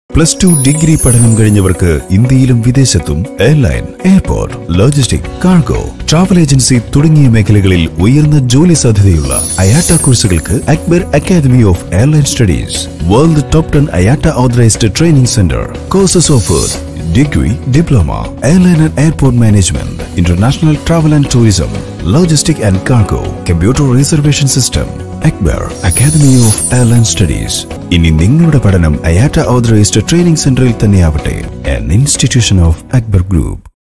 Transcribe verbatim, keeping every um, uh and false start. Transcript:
Plus two degree പഠനം കഴിഞ്ഞവർക്ക് ഇന്ത്യയിലും വിദേശത്തും airline, airport, logistic, cargo, travel agency തുടങ്ങിയ മേഖലകളിൽ ഉയർന്ന ജോലി സാധ്യതയുള്ള അയാട്ട കോഴ്സുകൾക്ക് Akbar academy of airline studies, world top ten IATA authorised training centre. Courses offered degree, diploma, airline and airport management, international travel and tourism, logistic and cargo, computer reservation system. Akbar Academy of Airline Studies. ഇനി നിങ്ങളുടെ പഠനം IATA authorised training സെന്ററിൽ തന്നെയാവട്ടെ. An institution of Akbar Group.